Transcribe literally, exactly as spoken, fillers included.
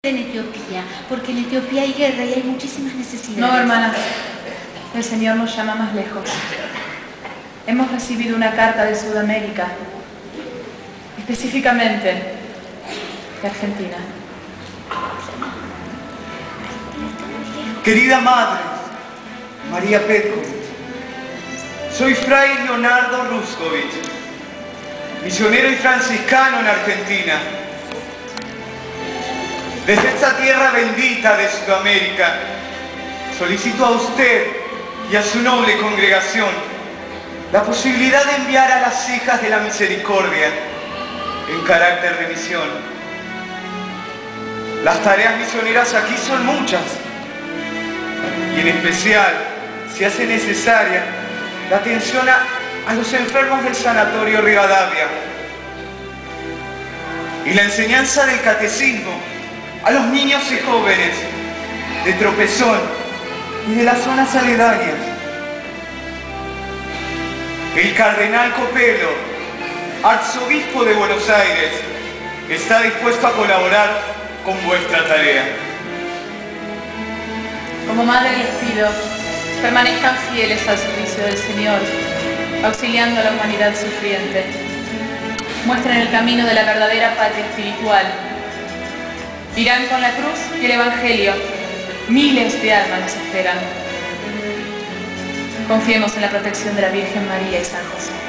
en Etiopía, porque en Etiopía hay guerra y hay muchísimas necesidades. No, hermanas, el Señor nos llama más lejos. Hemos recibido una carta de Sudamérica, específicamente de Argentina. Querida Madre, María Petković, soy Fray Leonardo Ruskovich, misionero y franciscano en Argentina. Desde esta tierra bendita de Sudamérica, solicito a usted y a su noble congregación la posibilidad de enviar a las hijas de la misericordia en carácter de misión. Las tareas misioneras aquí son muchas, y en especial se hace necesaria la atención a, a los enfermos del Sanatorio Rivadavia y la enseñanza del catecismo a los niños y jóvenes de Tropezón y de las zonas aledañas. El cardenal Copelo, arzobispo de Buenos Aires, está dispuesto a colaborar con vuestra tarea. Como madre les pido, permanezcan fieles al servicio del Señor, auxiliando a la humanidad sufriente. Muestren el camino de la verdadera patria espiritual. Irán con la cruz y el Evangelio. Miles de almas nos esperan. Confiemos en la protección de la Virgen María y San José.